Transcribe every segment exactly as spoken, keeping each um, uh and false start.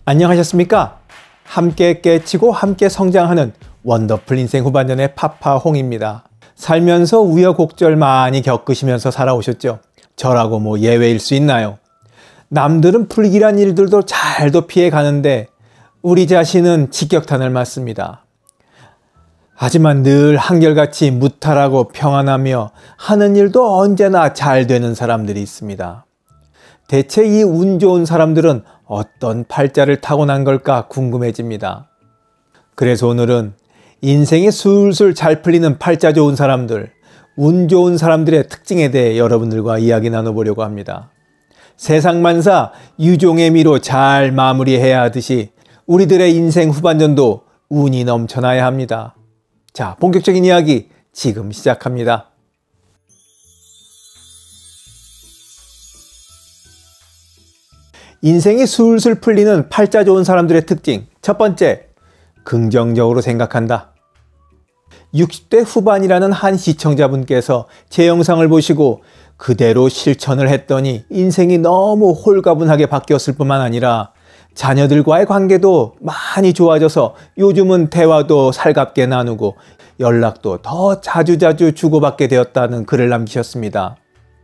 안녕하셨습니까? 함께 깨치고 함께 성장하는 원더풀 인생 후반전의 파파홍입니다. 살면서 우여곡절 많이 겪으시면서 살아오셨죠? 저라고 뭐 예외일 수 있나요? 남들은 불길한 일들도 잘도 피해가는데 우리 자신은 직격탄을 맞습니다. 하지만 늘 한결같이 무탈하고 평안하며 하는 일도 언제나 잘 되는 사람들이 있습니다. 대체 이 운 좋은 사람들은 어떤 팔자를 타고난 걸까 궁금해집니다. 그래서 오늘은 인생이 술술 잘 풀리는 팔자 좋은 사람들, 운 좋은 사람들의 특징에 대해 여러분들과 이야기 나눠보려고 합니다. 세상만사 유종의 미로 잘 마무리해야 하듯이 우리들의 인생 후반전도 운이 넘쳐나야 합니다. 자, 본격적인 이야기 지금 시작합니다. 인생이 술술 풀리는 팔자 좋은 사람들의 특징. 첫 번째, 긍정적으로 생각한다. 육십 대 후반이라는 한 시청자분께서 제 영상을 보시고 그대로 실천을 했더니 인생이 너무 홀가분하게 바뀌었을 뿐만 아니라 자녀들과의 관계도 많이 좋아져서 요즘은 대화도 살갑게 나누고 연락도 더 자주자주 주고받게 되었다는 글을 남기셨습니다.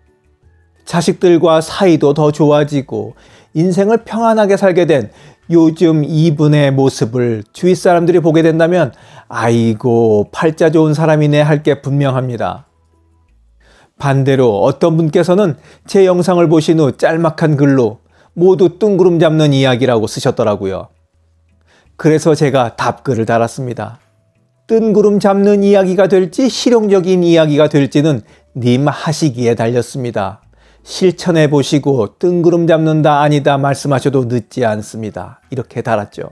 자식들과 사이도 더 좋아지고 인생을 평안하게 살게 된 요즘 이분의 모습을 주위 사람들이 보게 된다면 아이고 팔자 좋은 사람이네 할 게 분명합니다. 반대로 어떤 분께서는 제 영상을 보신 후 짤막한 글로 모두 뜬구름 잡는 이야기라고 쓰셨더라고요. 그래서 제가 답글을 달았습니다. 뜬구름 잡는 이야기가 될지 실용적인 이야기가 될지는 님 하시기에 달렸습니다. 실천해 보시고 뜬구름 잡는다 아니다 말씀하셔도 늦지 않습니다. 이렇게 달았죠.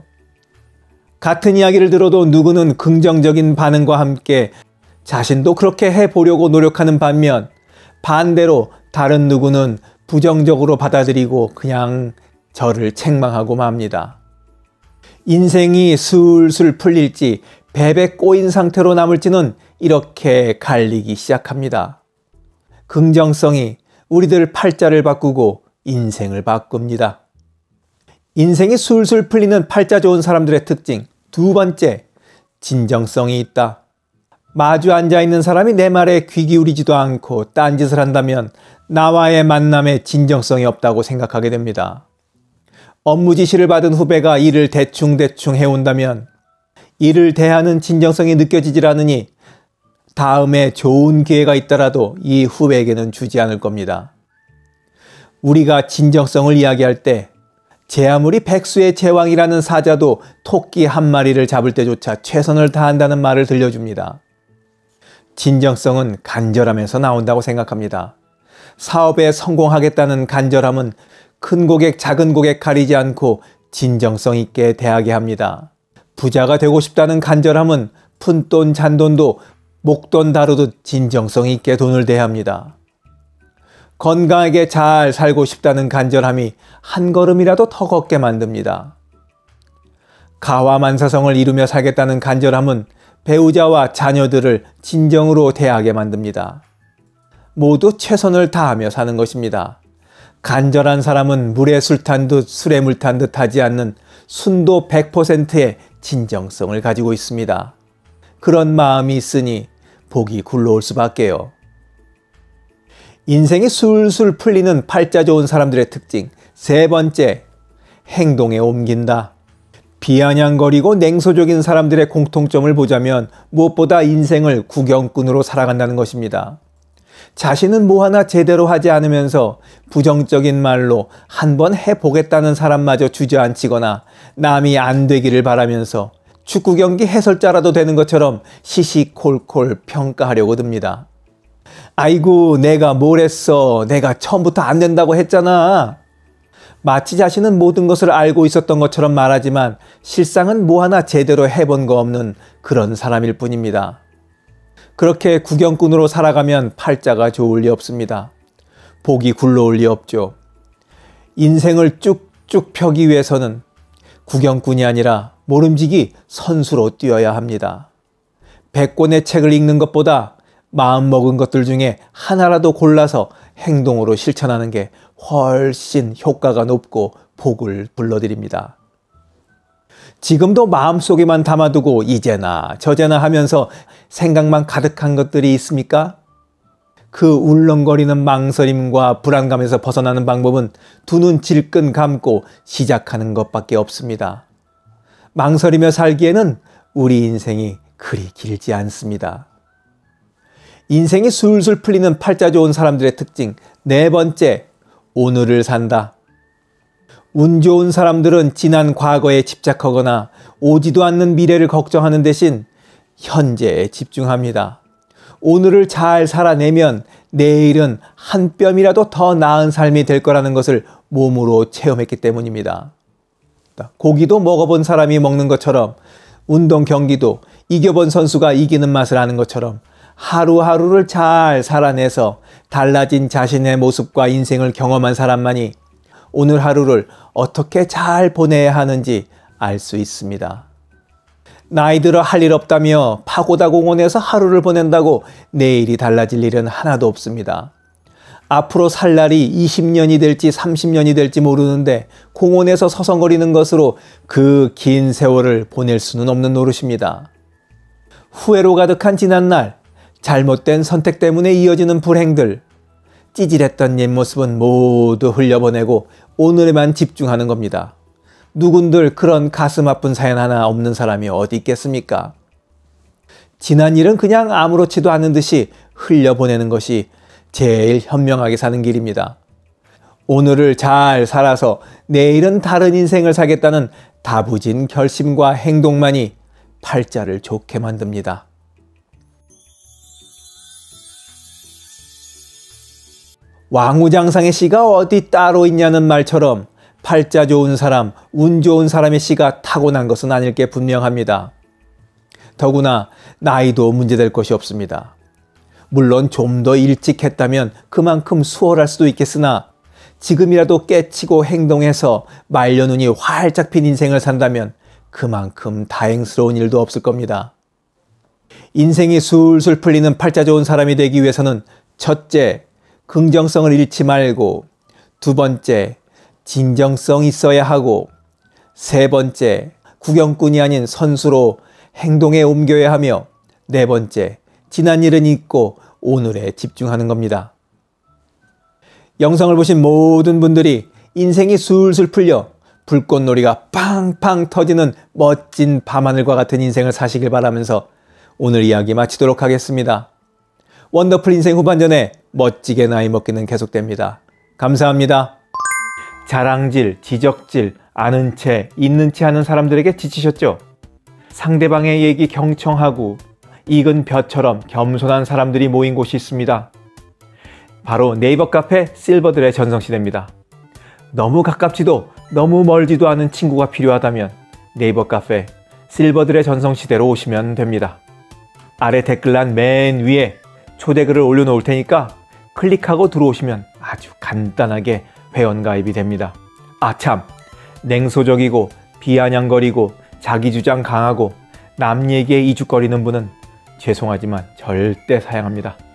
같은 이야기를 들어도 누구는 긍정적인 반응과 함께 자신도 그렇게 해보려고 노력하는 반면 반대로 다른 누구는 부정적으로 받아들이고 그냥 저를 책망하고 맙니다. 인생이 술술 풀릴지 배 꼬인 상태로 남을지는 이렇게 갈리기 시작합니다. 긍정성이 우리들 팔자를 바꾸고 인생을 바꿉니다. 인생이 술술 풀리는 팔자 좋은 사람들의 특징. 두 번째, 진정성이 있다. 마주 앉아있는 사람이 내 말에 귀 기울이지도 않고 딴짓을 한다면 나와의 만남에 진정성이 없다고 생각하게 됩니다. 업무 지시를 받은 후배가 일을 대충대충 해온다면 일을 대하는 진정성이 느껴지질 않으니 다음에 좋은 기회가 있더라도 이 후배에게는 주지 않을 겁니다. 우리가 진정성을 이야기할 때 제 아무리 백수의 제왕이라는 사자도 토끼 한 마리를 잡을 때조차 최선을 다한다는 말을 들려줍니다. 진정성은 간절함에서 나온다고 생각합니다. 사업에 성공하겠다는 간절함은 큰 고객 작은 고객 가리지 않고 진정성 있게 대하게 합니다. 부자가 되고 싶다는 간절함은 푼돈 잔돈도 목돈 다루듯 진정성 있게 돈을 대합니다. 건강하게 잘 살고 싶다는 간절함이 한 걸음이라도 더 걷게 만듭니다. 가와만사성을 이루며 살겠다는 간절함은 배우자와 자녀들을 진정으로 대하게 만듭니다. 모두 최선을 다하며 사는 것입니다. 간절한 사람은 물에 술 탄 듯 술에 물 탄 듯 하지 않는 순도 백 퍼센트의 진정성을 가지고 있습니다. 그런 마음이 있으니 복이 굴러올 수밖에요. 인생이 술술 풀리는 팔자 좋은 사람들의 특징. 세 번째, 행동에 옮긴다. 비아냥거리고 냉소적인 사람들의 공통점을 보자면 무엇보다 인생을 구경꾼으로 살아간다는 것입니다. 자신은 뭐 하나 제대로 하지 않으면서 부정적인 말로 한번 해보겠다는 사람마저 주저앉히거나 남이 안 되기를 바라면서 축구 경기 해설자라도 되는 것처럼 시시콜콜 평가하려고 듭니다. 아이고 내가 뭘 했어. 내가 처음부터 안 된다고 했잖아. 마치 자신은 모든 것을 알고 있었던 것처럼 말하지만 실상은 뭐 하나 제대로 해본 거 없는 그런 사람일 뿐입니다. 그렇게 구경꾼으로 살아가면 팔자가 좋을 리 없습니다. 복이 굴러올 리 없죠. 인생을 쭉쭉 펴기 위해서는 구경꾼이 아니라 모름지기 선수로 뛰어야 합니다. 백 권의 책을 읽는 것보다 마음먹은 것들 중에 하나라도 골라서 행동으로 실천하는 게 훨씬 효과가 높고 복을 불러드립니다. 지금도 마음속에만 담아두고 이제나 저제나 하면서 생각만 가득한 것들이 있습니까? 그 울렁거리는 망설임과 불안감에서 벗어나는 방법은 두 눈 질끈 감고 시작하는 것밖에 없습니다. 망설이며 살기에는 우리 인생이 그리 길지 않습니다. 인생이 술술 풀리는 팔자 좋은 사람들의 특징 네 번째, 오늘을 산다. 운 좋은 사람들은 지난 과거에 집착하거나 오지도 않는 미래를 걱정하는 대신 현재에 집중합니다. 오늘을 잘 살아내면 내일은 한 뼘이라도 더 나은 삶이 될 거라는 것을 몸으로 체험했기 때문입니다. 고기도 먹어본 사람이 먹는 것처럼 운동 경기도 이겨본 선수가 이기는 맛을 아는 것처럼 하루하루를 잘 살아내서 달라진 자신의 모습과 인생을 경험한 사람만이 오늘 하루를 어떻게 잘 보내야 하는지 알 수 있습니다. 나이 들어 할 일 없다며 파고다 공원에서 하루를 보낸다고 내일이 달라질 일은 하나도 없습니다. 앞으로 살 날이 이십 년이 될지 삼십 년이 될지 모르는데 공원에서 서성거리는 것으로 그 긴 세월을 보낼 수는 없는 노릇입니다. 후회로 가득한 지난날, 잘못된 선택 때문에 이어지는 불행들, 찌질했던 옛 모습은 모두 흘려보내고 오늘에만 집중하는 겁니다. 누군들 그런 가슴 아픈 사연 하나 없는 사람이 어디 있겠습니까? 지난 일은 그냥 아무렇지도 않은 듯이 흘려보내는 것이 제일 현명하게 사는 길입니다. 오늘을 잘 살아서 내일은 다른 인생을 살겠다는 다부진 결심과 행동만이 팔자를 좋게 만듭니다. 왕우장상의 씨가 어디 따로 있냐는 말처럼 팔자 좋은 사람, 운 좋은 사람의 씨가 타고난 것은 아닐 게 분명합니다. 더구나 나이도 문제될 것이 없습니다. 물론 좀 더 일찍 했다면 그만큼 수월할 수도 있겠으나 지금이라도 깨치고 행동해서 말년운이 활짝 핀 인생을 산다면 그만큼 다행스러운 일도 없을 겁니다. 인생이 술술 풀리는 팔자 좋은 사람이 되기 위해서는 첫째, 긍정성을 잃지 말고, 두 번째, 진정성 있어야 하고, 세 번째, 구경꾼이 아닌 선수로 행동에 옮겨야 하며, 네 번째, 지난 일은 잊고 오늘에 집중하는 겁니다. 영상을 보신 모든 분들이 인생이 술술 풀려 불꽃놀이가 팡팡 터지는 멋진 밤하늘과 같은 인생을 사시길 바라면서 오늘 이야기 마치도록 하겠습니다. 원더풀 인생 후반전에 멋지게 나이 먹기는 계속됩니다. 감사합니다. 자랑질, 지적질, 아는 채, 있는 채 하는 사람들에게 지치셨죠? 상대방의 얘기 경청하고 익은 벼처럼 겸손한 사람들이 모인 곳이 있습니다. 바로 네이버 카페 실버들의 전성시대입니다. 너무 가깝지도 너무 멀지도 않은 친구가 필요하다면 네이버 카페 실버들의 전성시대로 오시면 됩니다. 아래 댓글란 맨 위에 초대글을 올려놓을 테니까 클릭하고 들어오시면 아주 간단하게 회원가입이 됩니다. 아참, 냉소적이고 비아냥거리고 자기주장 강하고 남 얘기에 이죽거리는 분은 죄송하지만 절대 사양합니다.